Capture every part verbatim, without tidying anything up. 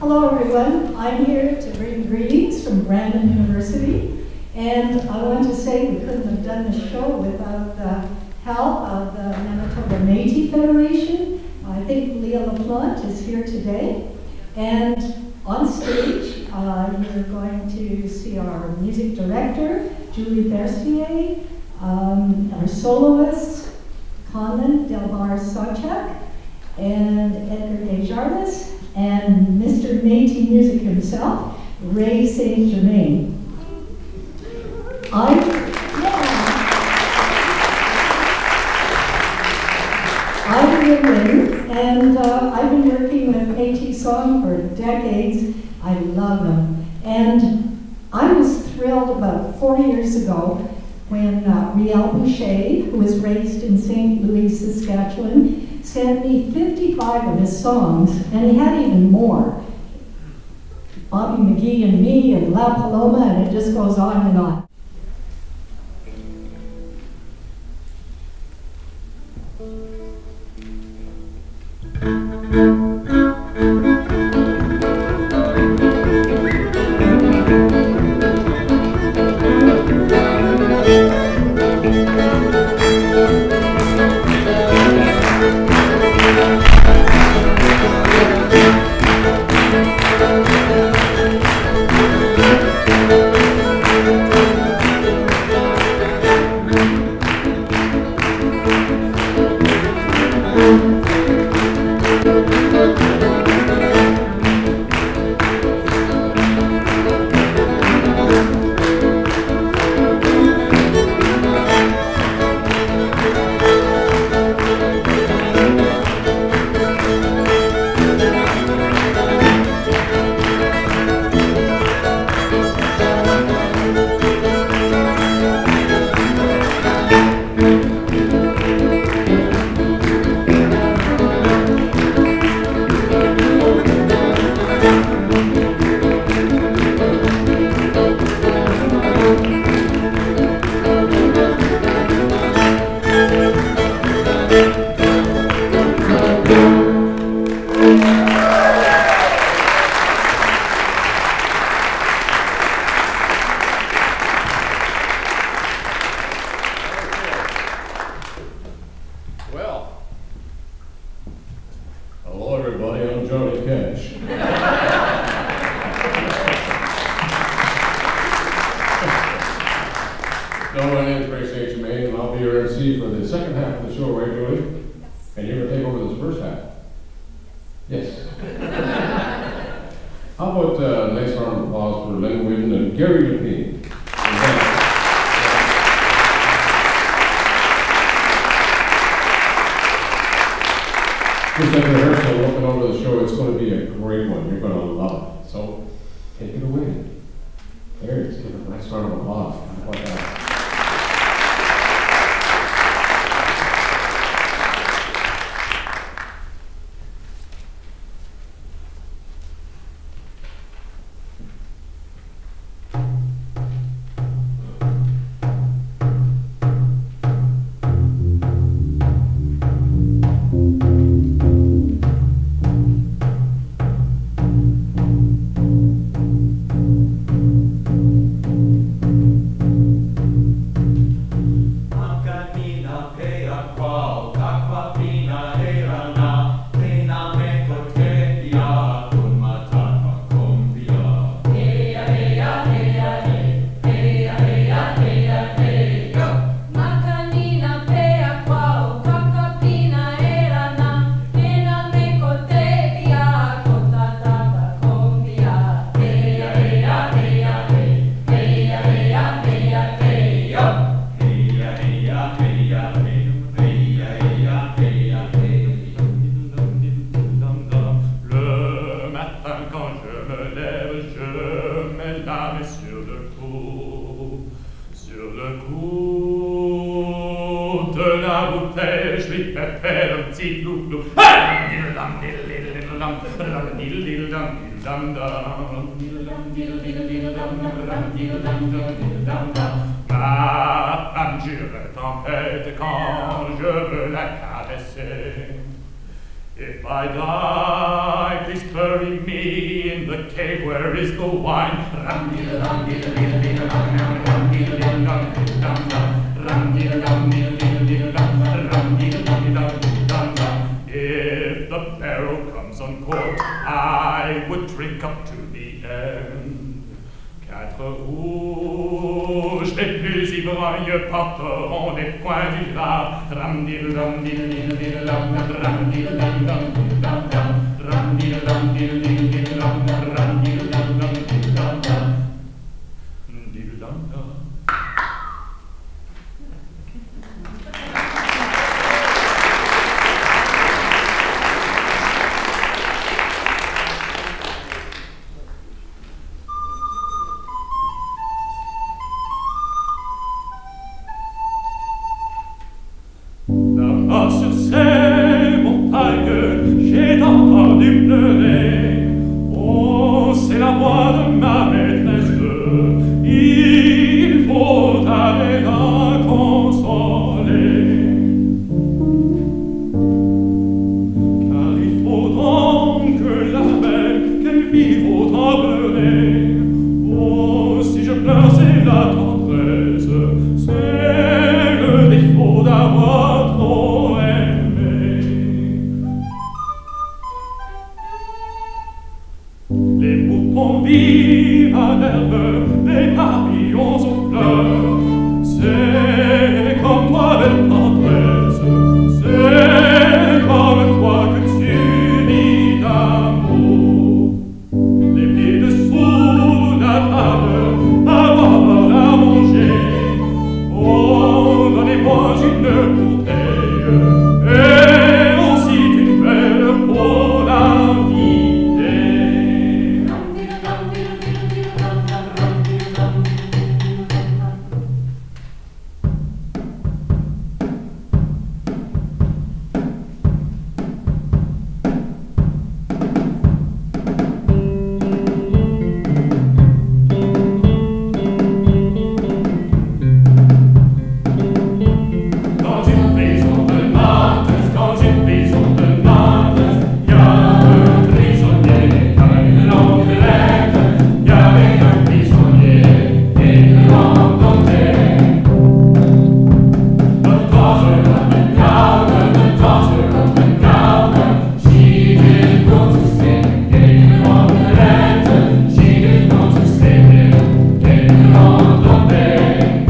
Hello everyone, I'm here to bring greetings from Brandon University, and I want to say we couldn't have done the show without the help of the Manitoba Métis Federation. I think Leah LaPlante is here today, and on stage uh, you're going to see our music director, Julie Bercier, um, our soloist, Conlon Delbar Sawchuk, and Edgar Desjardins, and Mister Métis Music himself, Ray Saint Germain. I, yeah. I'm Lynn Whidden, and uh, I've been working with Métis song for decades. I love them. And I was thrilled about four years ago when uh, Riel Boucher, who was raised in Saint Louis, Saskatchewan, sent me fifty-five of his songs, and he had even more. Bobby McGee and Me and La Paloma, and it just goes on and on. If I die, please bury me in is the wine. If the barrel comes uncorked, I would drink up to the end. Quatre rouges, les plus ivrognes porteront les points du gras. Ram dil ram dil dil dil ram ram dil dil ram ram ram dil ram dil dil dil ram ram dil dil ram dil ram dil ram. Sur ces montagnes, j'ai entendu pleurer. Oh, c'est la voix de ma maîtresse. Il faut aller la consoler. Car il faut donc que la belle, qu'elle vive autant pleurer. Oh, si je pleure, c'est la tendresse. C'est le défaut d'avoir trop aimé. Les poupons vivent à l'herbe, les papillons aux fleurs. C'est comme toi, belle tendresse, c'est comme toi que tu vis d'amour. Les pieds dessous la table, avoir à manger. Oh, donnez-moi une bouteille et aussi une belle pour l'inviter. Dans une maison de Metis, dans une maison de Metis, y a un prisonnier avec une longue lettre. Y avait un prisonnier et une longue lettre. The daughter of the gardener, the daughter of the gardener, she didn't go to sleep, gave une longue lettre. She didn't go to sleep, gave une longue lettre.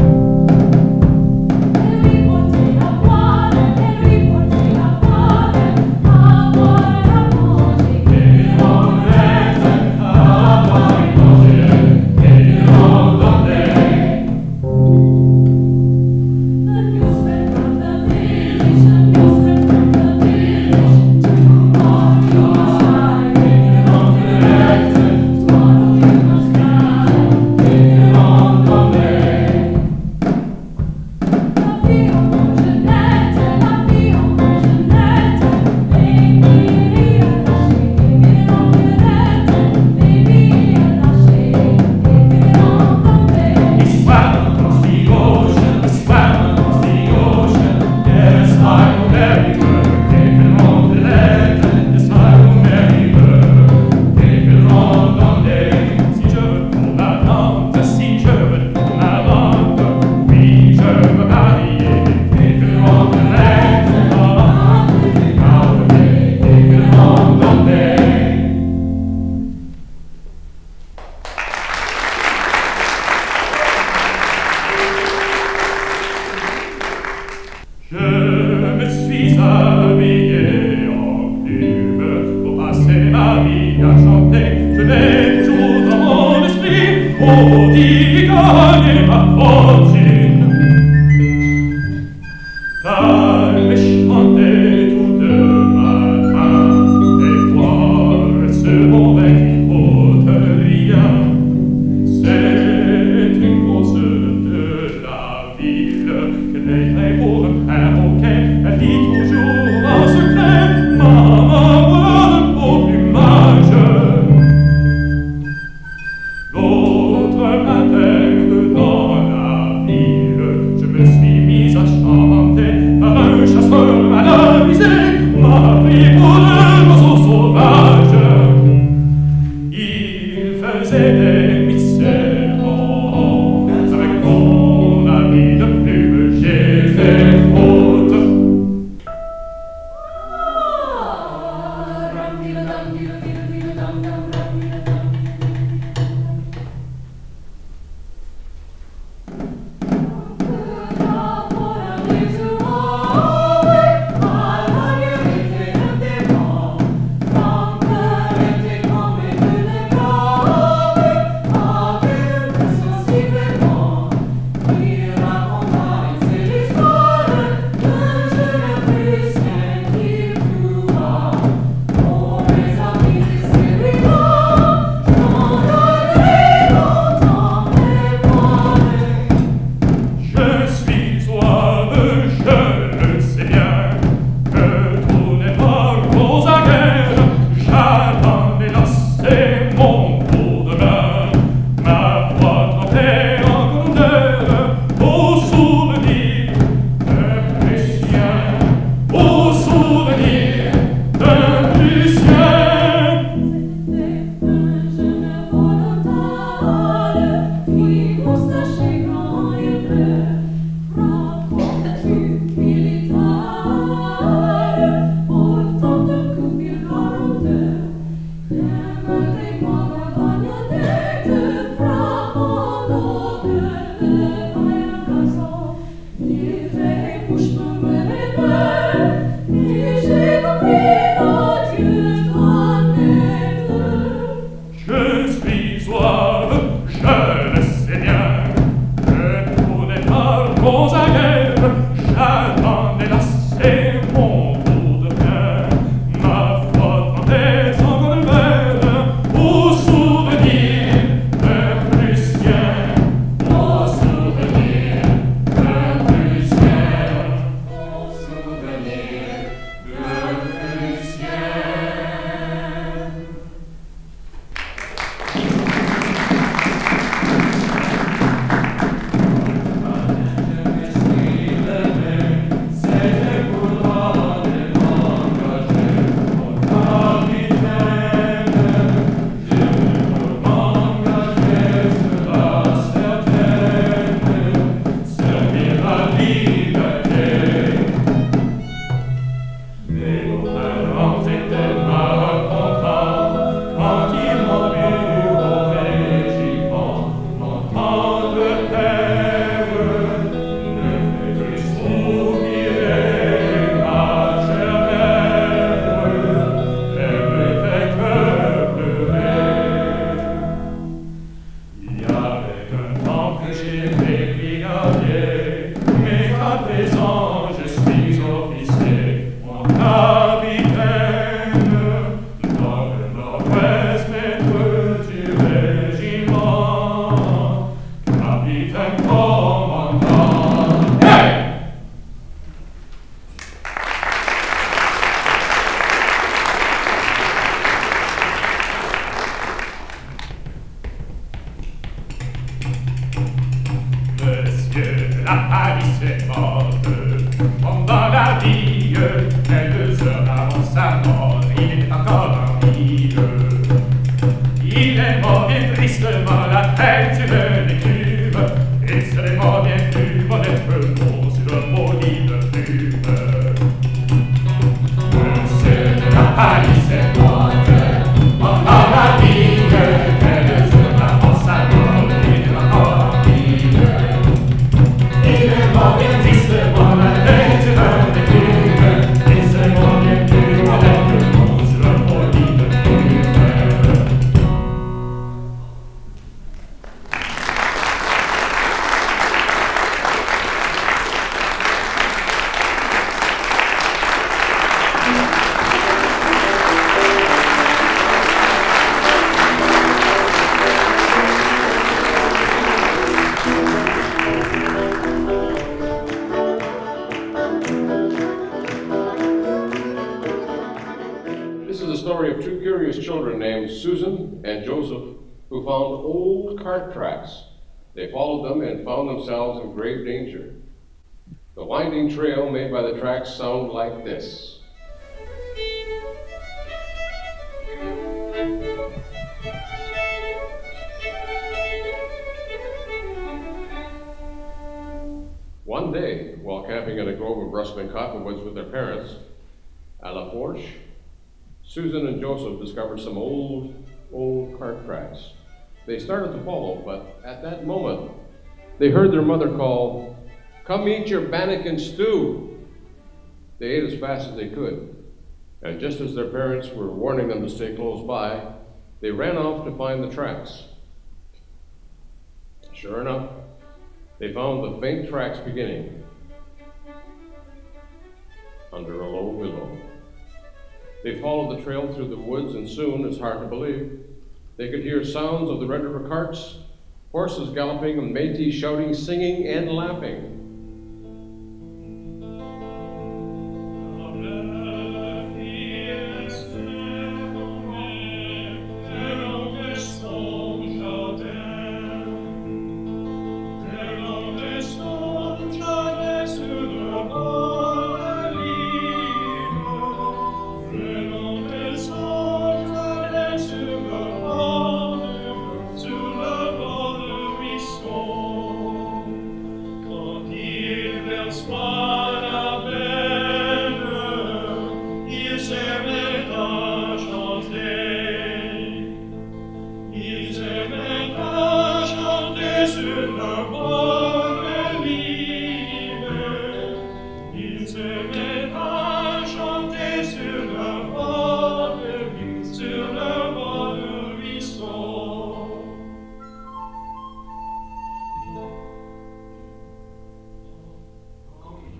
Je me suis habillé en plume pour passer ma vie à chanter. Je l'ai toujours dans mon esprit, oh, d'y gagner ma fortune. D'aller chanter tout le matin et voir ce bon bec qui porte rien. C'est une grosse de la ville qu'elle paierait pour un perroquet. Elle dit toujours en secret: maman, voilà un beau plumage. L'autre matin, dans la ville, je me suis mise à chanter par un chasseur mal avisé, m'a pris pour un oiseau sauvage. Il faisait bons à guerre, j'attendais lasser mon bout de pain, ma foi tendait encore de verre, au souvenir d'un Prussien, au souvenir d'un Prussien, au souvenir d'un Prussien. They followed them and found themselves in grave danger. The winding trail made by the tracks sound like this. One day, while camping in a grove of rustling cottonwoods with their parents, à la fourche, Susan and Joseph discovered some old, old cart tracks. They started to follow, but at that moment, they heard their mother call, "Come eat your bannock stew." They ate as fast as they could, and just as their parents were warning them to stay close by, they ran off to find the tracks. Sure enough, they found the faint tracks beginning under a low willow. They followed the trail through the woods, and soon, it's hard to believe, they could hear sounds of the Red River carts, horses galloping, and Metis shouting, singing, and laughing.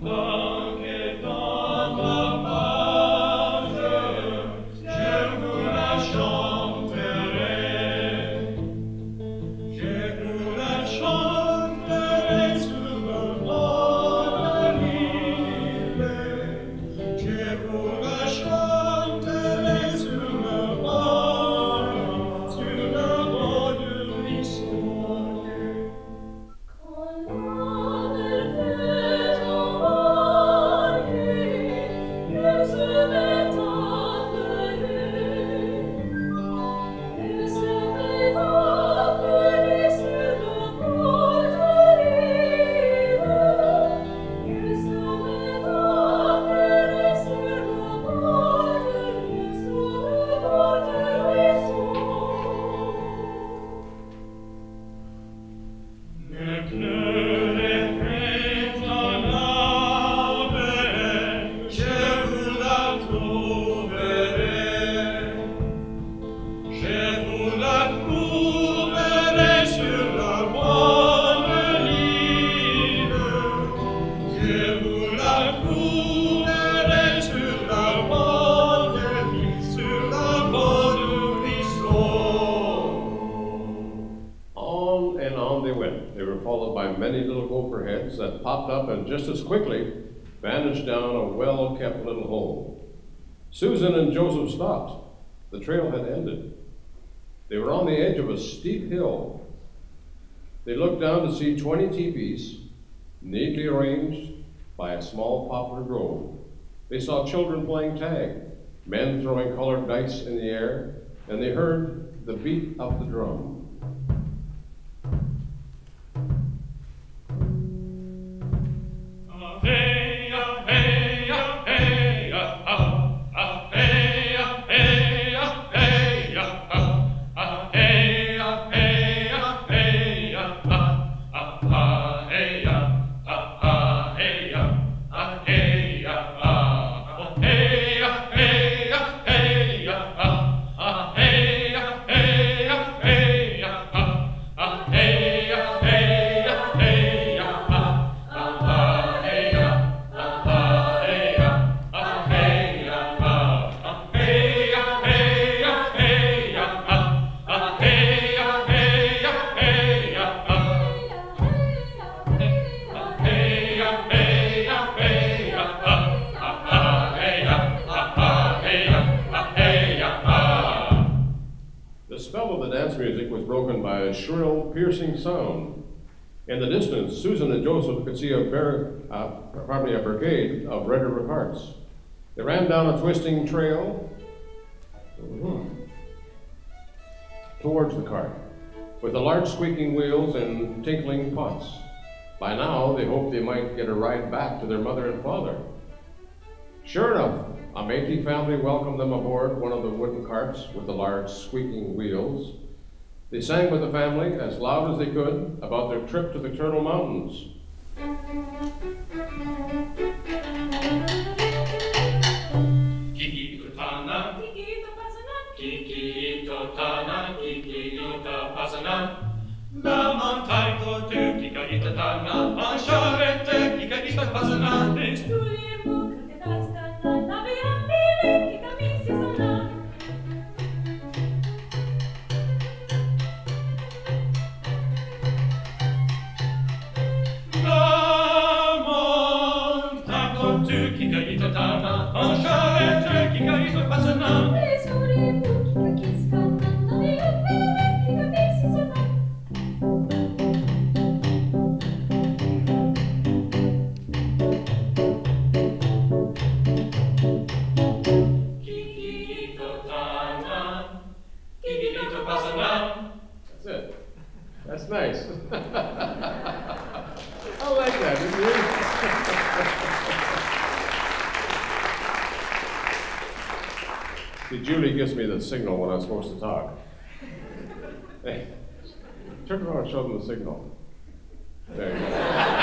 That popped up and just as quickly vanished down a well-kept little hole. Susan and Joseph stopped. The trail had ended. They were on the edge of a steep hill. They looked down to see twenty teepees, neatly arranged by a small poplar grove. They saw children playing tag, men throwing colored dice in the air, and they heard the beat of the drum. Shrill, piercing sound. In the distance, Susan and Joseph could see a, bar uh, probably a brigade of Red River carts. They ran down a twisting trail mm-hmm, towards the cart, with the large squeaking wheels and tinkling pots. By now, they hoped they might get a ride back to their mother and father. Sure enough, a Metis family welcomed them aboard one of the wooden carts with the large squeaking wheels. They sang with the family as loud as they could about their trip to the Turtle Mountains. Kiki-to-tana, Kiki-to-tana, Kiki-to-tana, La montagne de Kika-itatana, en charrette, Kika-itatana, Estouillez-vous, Kika-itatana, la viande, Kika-itatana. Kika-itatana, en charrette, Kika-itatana, Estouillez-vous, Kika-itatana, la viande, Kika-itatana. That's it. That's nice. I like that, didn't you? See, Julie gives me the signal when I'm supposed to talk. Hey, turn around and show them the signal. There you go.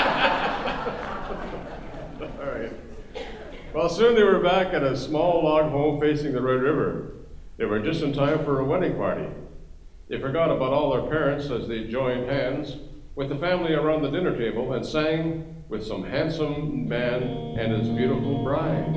All right. Well, soon they were back at a small log home facing the Red River. They were just in time for a wedding party. They forgot about all their parents as they joined hands with the family around the dinner table and sang with some handsome man and his beautiful bride.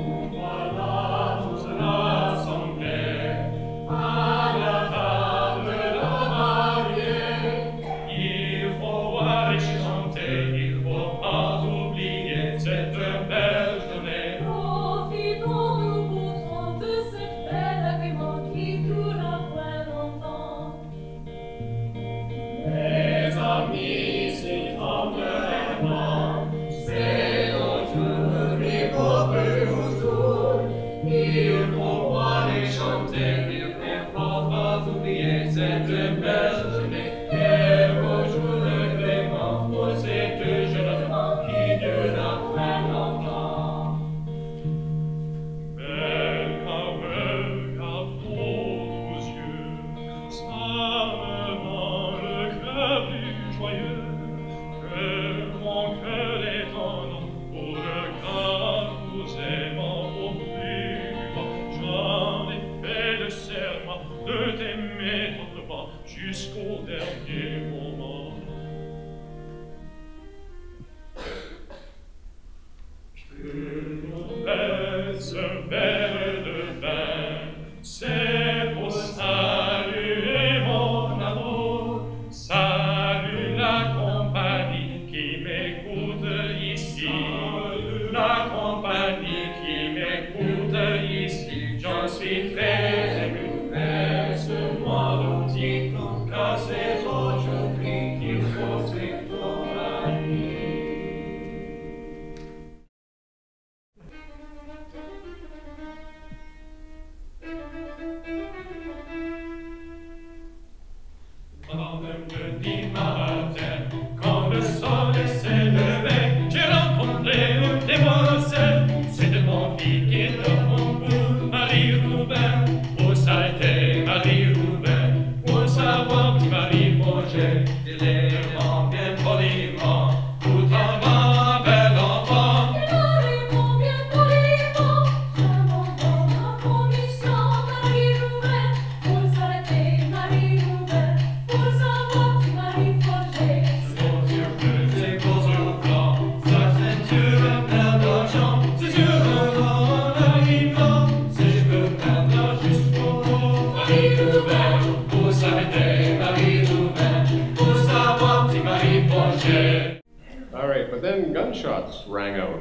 All right, but then gunshots rang out.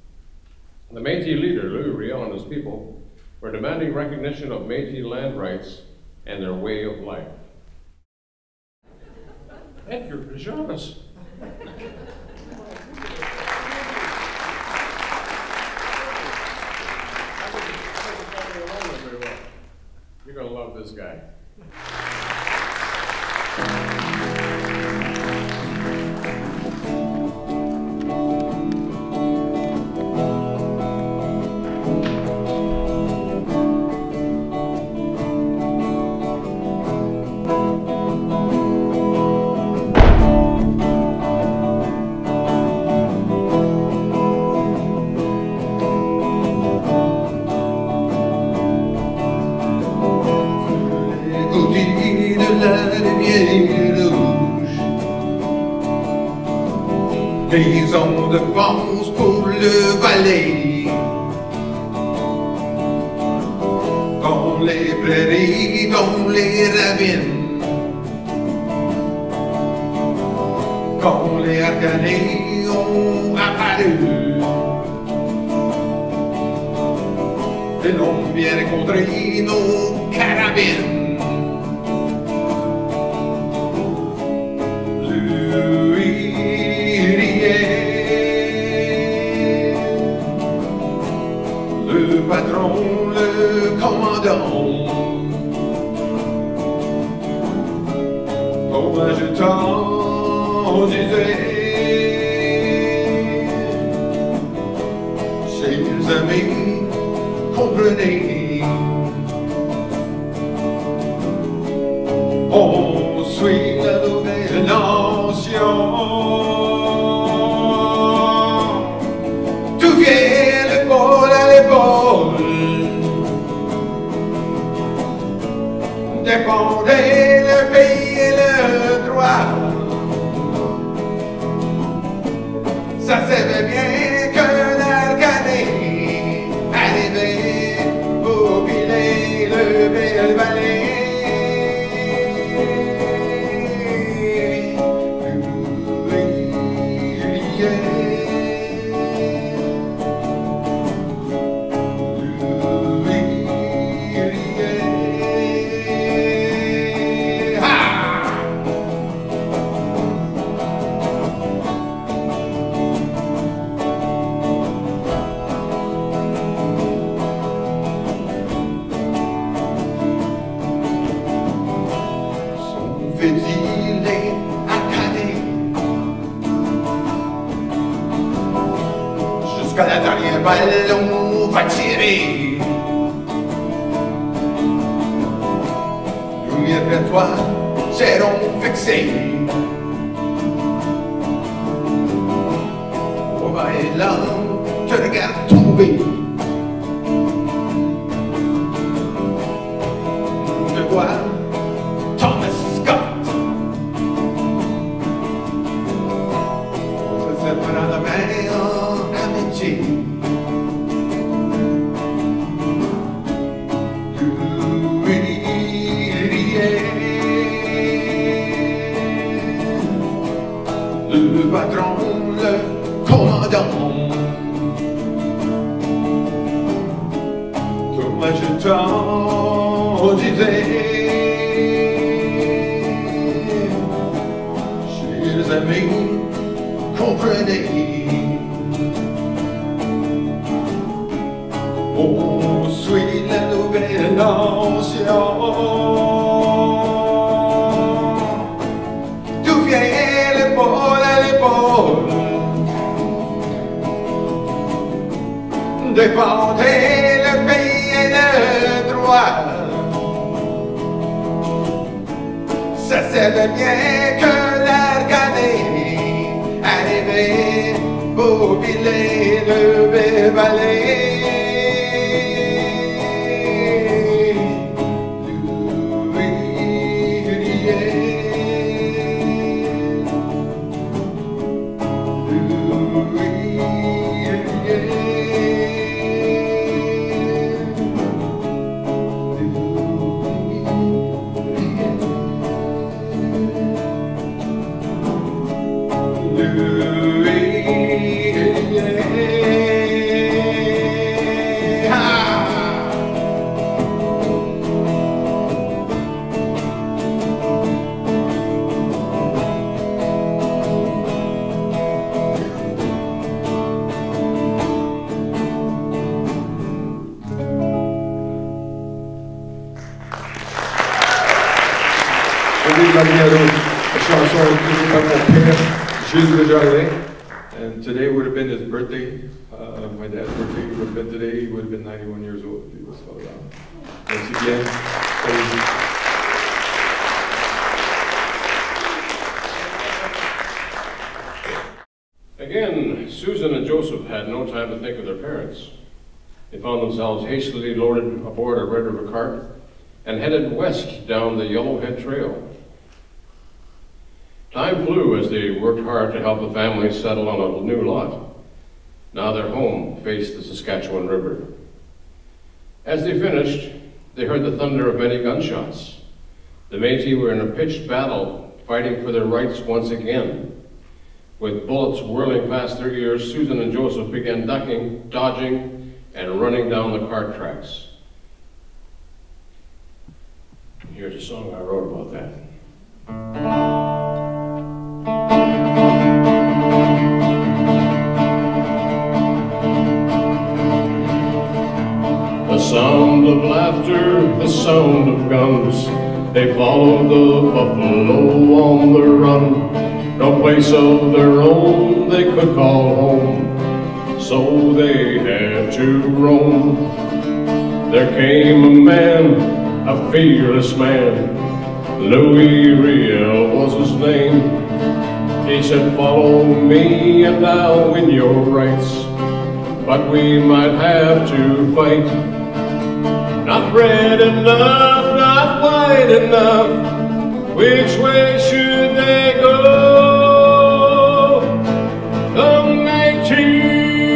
The Métis leader, Louis and his people, were demanding recognition of Métis land rights and their way of life. Edgar pajamas. You're gonna love this guy. Les ondes pensent pour le valet, dans les prairies, dans les ravines, quand les arcanés ont apparu, ils ont bien rencontré nos carabines. Le patron, le commandant, comme un jeton disait, chers amis, comprenez, on suit la nouvelle nation. Tout vient l'épaule à l'épaule, dépendait le pays et le droit. Ça s'avait jusqu'à la dernière balle, on va tirer. Oui, après toi, seront fixés. On va être là, te regarde tomber. De quoi Thomas Scott. On se sépare la main en amitié. Le patron, le commandant, tout l'adjutant disait, chers amis, comprenez, on suit la nouvelle nation. Tout vient l'épaule à l'épaule, défendez le pays et le droit. Ça savait bien que l'air gagné arrivait pour piler le bévaler. A chanson written by my parents, Jules Germain, and today would have been his birthday. Uh, my dad's birthday would have been today. He would have been ninety-one years old if he was still around. Once again, thank you. Again, Susan and Joseph had no time to think of their parents. They found themselves hastily loaded aboard a Red River cart and headed west down the Yellowhead Trail. Time flew as they worked hard to help the family settle on a new lot. Now their home faced the Saskatchewan River. As they finished, they heard the thunder of many gunshots. The Métis were in a pitched battle, fighting for their rights once again. With bullets whirling past their ears, Susan and Joseph began ducking, dodging, and running down the cart tracks. Here's a song I wrote about that. The sound of laughter, the sound of guns, they followed the buffalo on the run. No place of their own they could call home, so they had to roam. There came a man, a fearless man, Louis Riel was his name. He said, follow me and I'll win your rights, but we might have to fight. Not red enough, not white enough, which way should they go? The Métis.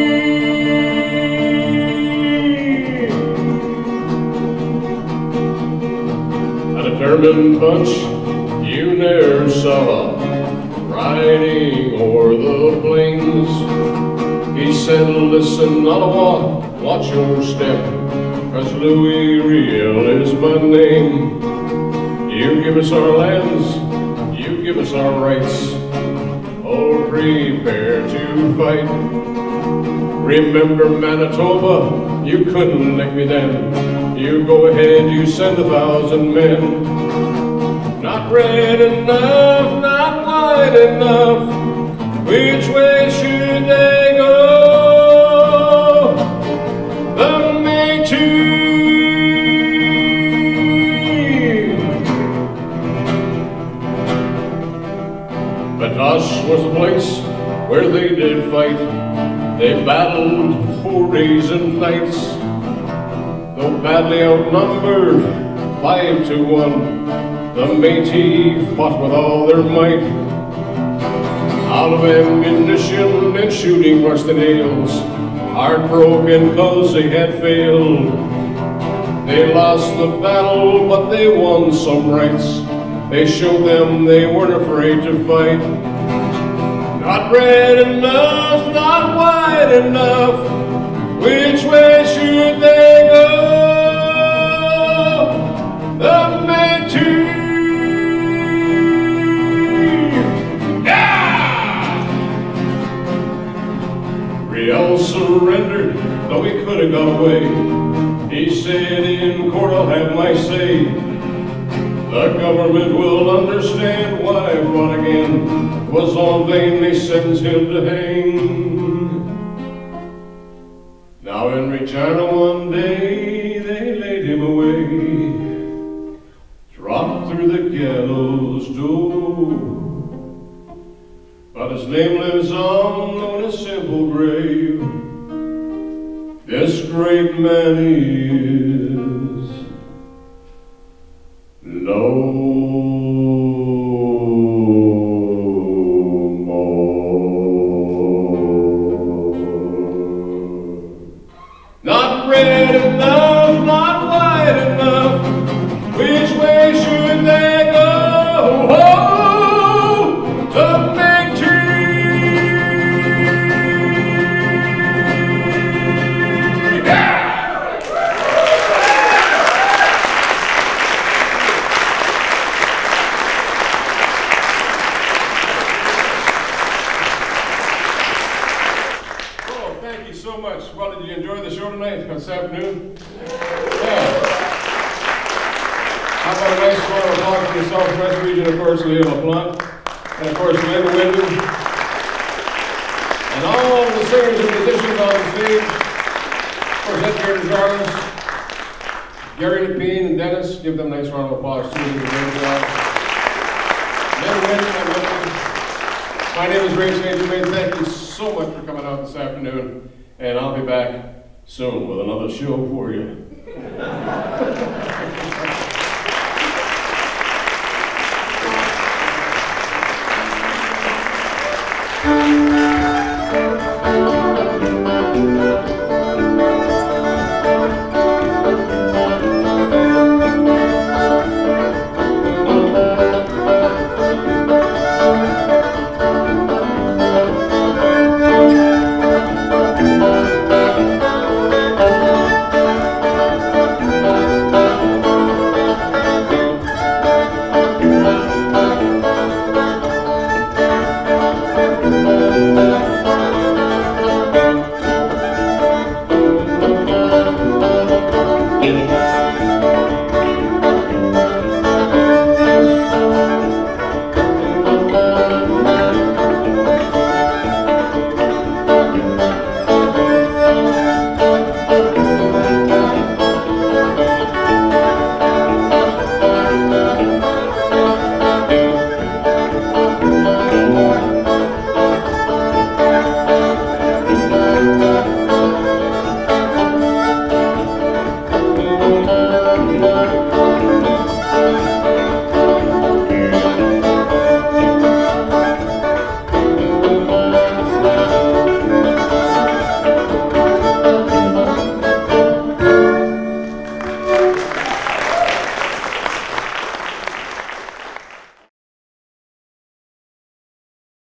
Determined bunch you ne'er saw, riding o'er the plains. He said, listen, Ottawa, watch your step, 'cause Louis Riel is my name. You give us our lands, you give us our rights, oh, prepare to fight. Remember Manitoba, you couldn't lick me then. You go ahead, you send a thousand men. Not red enough, not white enough, which way should they go? fight. They battled for days and nights. Though badly outnumbered, five to one, the Metis fought with all their might. Out of ammunition and shooting rusty nails, heartbroken cause they had failed. They lost the battle, but they won some rights. They showed them they weren't afraid to fight. Not red enough, not wide enough, which way should they go? The Metis! Yeah! Riel surrendered, though he could have got away. He said, in court I'll have my say. The government will understand why I brought again. 'Twas all vain they sentenced him to hang. Now in Regina one day they laid him away, dropped through the gallows door. But his name lives on on a simple grave. This great man is no red enough, not wide enough, which way should they go? Oh, the Metis! Yeah! Oh, thank you so much. Well, did you enjoy the show tonight, this afternoon? Yeah. How about a nice round of applause for the Southwest region, of course, Leo LaPlante, and of course, Lynn Whidden, and all the singers and musicians on the stage. Of course, Edgar and Jarvis, Gary Lepine and Dennis, give them a nice round of applause too. They did a great job. Lynn Whidden and Whidden. My name is Ray Saint Germain. Thank you so much for coming out this afternoon, and I'll be back soon with another show for you.